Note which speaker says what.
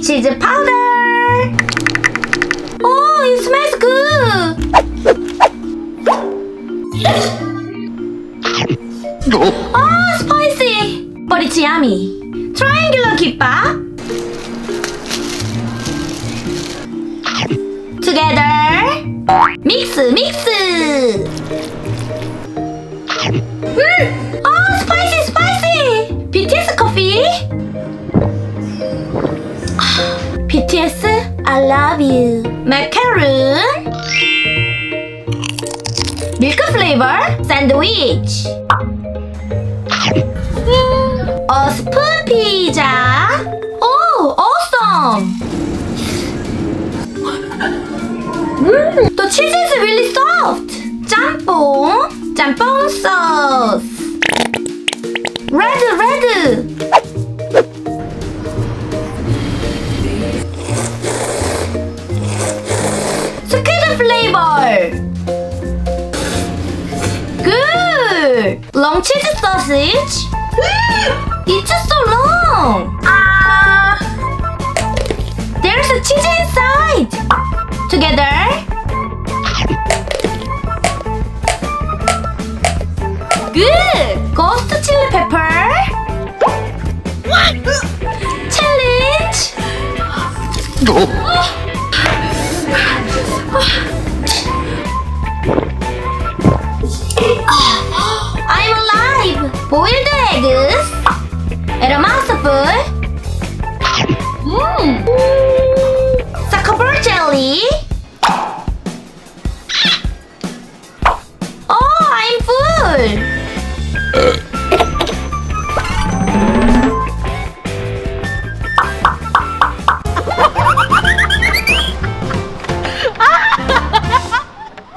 Speaker 1: cheese powder. Oh, it smells good. Oh, spicy, but it's yummy. Triangular kimbap. Together. Mix. Oh, spicy. BTS coffee. BTS, I love you. Macaroon. Milk flavor sandwich. A spoon pizza. Oh, awesome. The cheese is really soft. 짬뽕 sauce. Red. Squid flavor. Good. Long cheese sausage. It's so long. There's a cheese inside. Together. Good. Ghost chili pepper. What? Challenge. I'm alive. Boiled eggs.